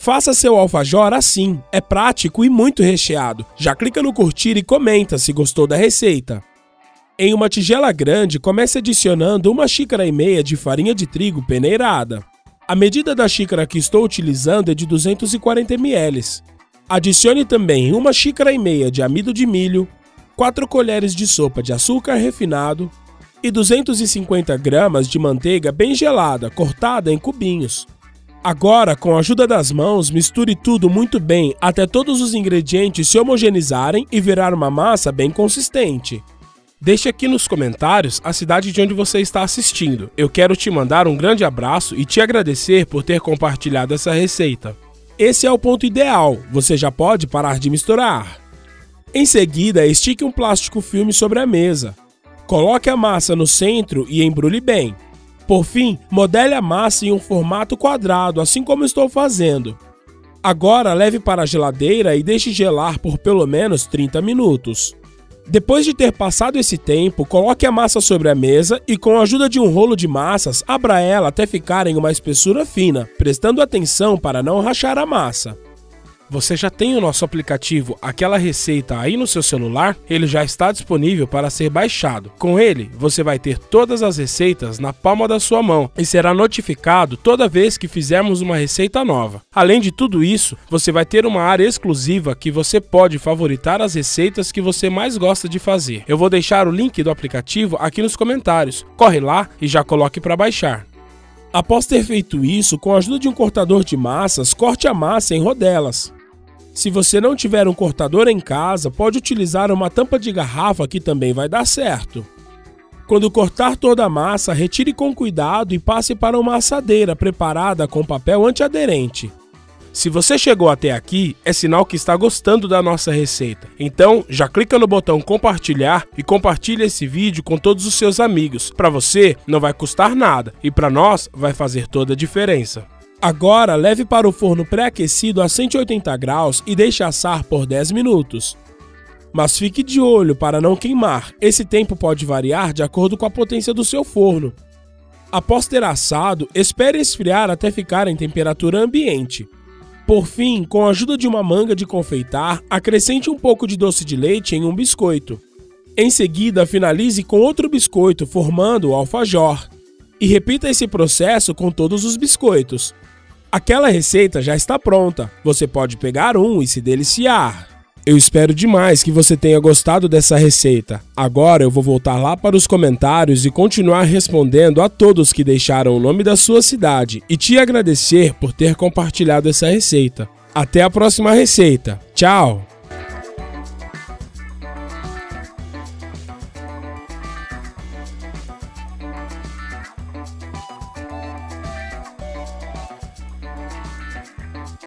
Faça seu alfajor assim, é prático e muito recheado. Já clica no curtir e comenta se gostou da receita. Em uma tigela grande, comece adicionando 1,5 xícaras de farinha de trigo peneirada. A medida da xícara que estou utilizando é de 240 ml. Adicione também 1,5 xícaras de amido de milho, 4 colheres de sopa de açúcar refinado e 250 gramas de manteiga bem gelada, cortada em cubinhos. Agora, com a ajuda das mãos, misture tudo muito bem até todos os ingredientes se homogeneizarem e virar uma massa bem consistente. Deixe aqui nos comentários a cidade de onde você está assistindo. Eu quero te mandar um grande abraço e te agradecer por ter compartilhado essa receita. Esse é o ponto ideal, você já pode parar de misturar. Em seguida, estique um plástico filme sobre a mesa. Coloque a massa no centro e embrulhe bem. Por fim, modele a massa em um formato quadrado, assim como estou fazendo. Agora leve para a geladeira e deixe gelar por pelo menos 30 minutos. Depois de ter passado esse tempo, coloque a massa sobre a mesa e com a ajuda de um rolo de massas, abra ela até ficar em uma espessura fina, prestando atenção para não rachar a massa. Você já tem o nosso aplicativo Aquela Receita aí no seu celular? Ele já está disponível para ser baixado. Com ele, você vai ter todas as receitas na palma da sua mão e será notificado toda vez que fizermos uma receita nova. Além de tudo isso, você vai ter uma área exclusiva que você pode favoritar as receitas que você mais gosta de fazer. Eu vou deixar o link do aplicativo aqui nos comentários. Corre lá e já coloque para baixar. Após ter feito isso, com a ajuda de um cortador de massas, corte a massa em rodelas. Se você não tiver um cortador em casa, pode utilizar uma tampa de garrafa que também vai dar certo. Quando cortar toda a massa, retire com cuidado e passe para uma assadeira preparada com papel antiaderente. Se você chegou até aqui, é sinal que está gostando da nossa receita. Então, já clica no botão compartilhar e compartilhe esse vídeo com todos os seus amigos. Para você, não vai custar nada e para nós, vai fazer toda a diferença. Agora, leve para o forno pré-aquecido a 180 graus e deixe assar por 10 minutos. Mas fique de olho para não queimar, esse tempo pode variar de acordo com a potência do seu forno. Após ter assado, espere esfriar até ficar em temperatura ambiente. Por fim, com a ajuda de uma manga de confeitar, acrescente um pouco de doce de leite em um biscoito. Em seguida, finalize com outro biscoito, formando o alfajor. E repita esse processo com todos os biscoitos. Aquela receita já está pronta, você pode pegar um e se deliciar. Eu espero demais que você tenha gostado dessa receita. Agora eu vou voltar lá para os comentários e continuar respondendo a todos que deixaram o nome da sua cidade e te agradecer por ter compartilhado essa receita. Até a próxima receita. Tchau!